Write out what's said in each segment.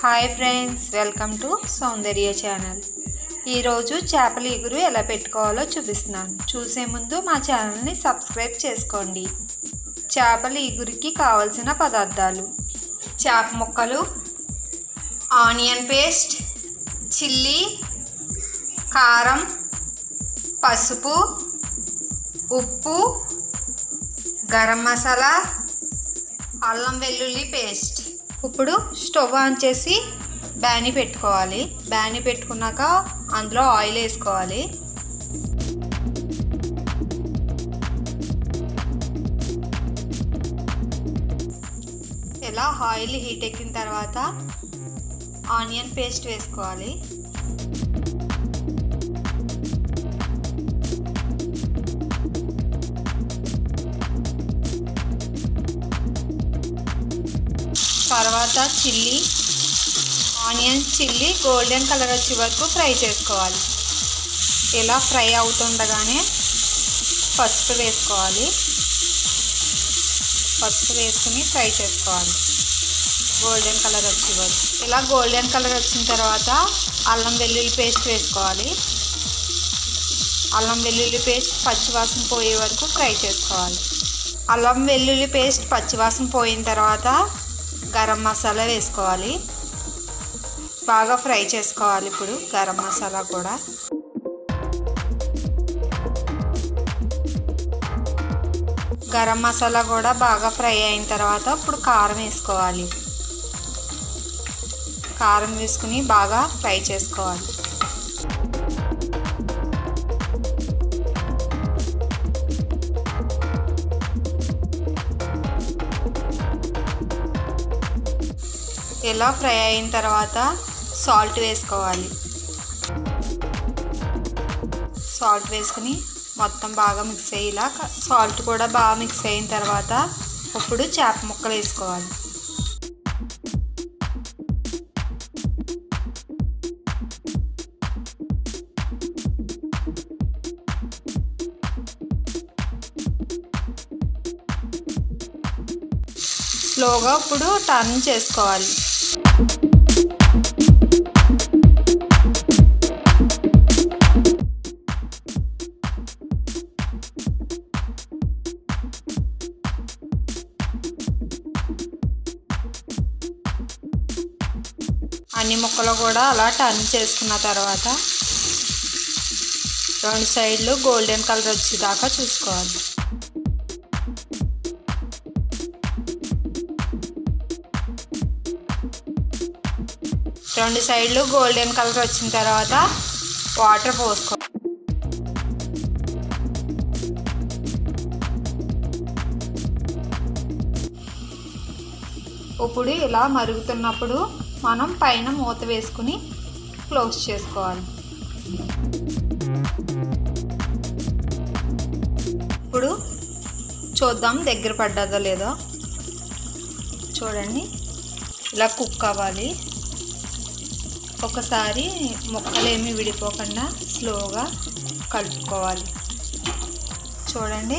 Hi friends, welcome to Soundarya channel. ఈరోజు చేపల ఇగురు ఎలా పెట్టుకోవాలో చూపిస్తున్నాను. చూసే ముందు మా ఛానల్ని సబ్స్క్రైబ్ చేసుకోండి. చేపల ఇగురికి కావలసిన పదార్థాలు: చేప ముక్కలు, ఆనియన్ పేస్ట్, చిల్లీ, కారం, పసుపు, ఉప్పు, గరం మసాలా, అల్లం వెల్లుల్లి పేస్ట్. ఇప్పుడు స్టవ్ ఆన్ చేసి బ్యానీ పెట్టుకోవాలి. బ్యానీ పెట్టుకున్నాక అందులో ఆయిల్ వేసుకోవాలి. ఇలా ఆయిల్ హీట్ ఎక్కిన తర్వాత ఆనియన్ పేస్ట్ వేసుకోవాలి. తర్వాత chilli, onion, chilli golden colour వచ్చే వరకు ఫ్రై చేసుకోవాలి. ఇలా ఫ్రై అవుతుండగానే పసుపు వేసుకోవాలి. పసుపు వేసుకుని ఫ్రై చేసుకోవాలి గోల్డెన్ కలర్ వచ్చే వరకు. ఇలా గోల్డెన్ కలర్ వచ్చిన తర్వాత అల్లం వెల్లుల్లి పేస్ట్ వేసుకోవాలి. అల్లం వెల్లుల్లి పేస్ట్ పచ్చివాసన పోయే వరకు ఫ్రై చేసుకోవాలి. అల్లం వెల్లుల్లి పేస్ట్ పచ్చివాసన పోయిన తర్వాత గరం మసాలా వేసుకోవాలి. బాగా ఫ్రై చేసుకోవాలి. ఇప్పుడు గరం మసాలా కూడా గరం మసాలా కూడా బాగా ఫ్రై అయిన తర్వాత ఇప్పుడు కారం వేసుకోవాలి. కారం వేసుకుని బాగా ఫ్రై చేసుకోవాలి. ఇలా ఫ్రై అయిన తర్వాత సాల్ట్ వేసుకోవాలి. సాల్ట్ వేసుకుని మొత్తం బాగా మిక్స్ అయ్యేలా, సాల్ట్ కూడా బాగా మిక్స్ అయిన తర్వాత ఇప్పుడు చేప ముక్కలు వేసుకోవాలి. స్లోగా ఇప్పుడు టర్న్ చేసుకోవాలి. అన్ని ముక్కలు కూడా అలా టర్న్ చేసుకున్న తర్వాత 2 సైడ్లు గోల్డెన్ కలర్ వచ్చేదాకా చూసుకోవాలి. రెండు సైడ్లు గోల్డెన్ కలర్ వచ్చిన తర్వాత వాటర్ పోసుకోవాలి. ఇప్పుడు ఇలా మరుగుతున్నప్పుడు మనం పైన మూత వేసుకుని క్లోజ్ చేసుకోవాలి. ఇప్పుడు చూద్దాం దగ్గర పడ్డదో లేదో. చూడండి, ఇలా కుక్ అవ్వాలి. ఒకసారి ముక్కలేమి విడిపోకుండా స్లోగా కలుపుకోవాలి. చూడండి,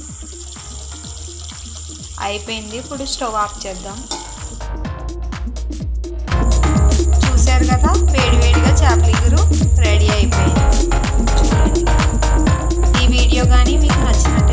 అయిపోయింది. ఇప్పుడు స్టవ్ ఆఫ్ చేద్దాం. చూశారు కదా, వేడివేడిగా చేపల ఇగురు రెడీ అయిపోయింది. చూడండి, ఈ వీడియో కానీ మీకు నచ్చినట్టు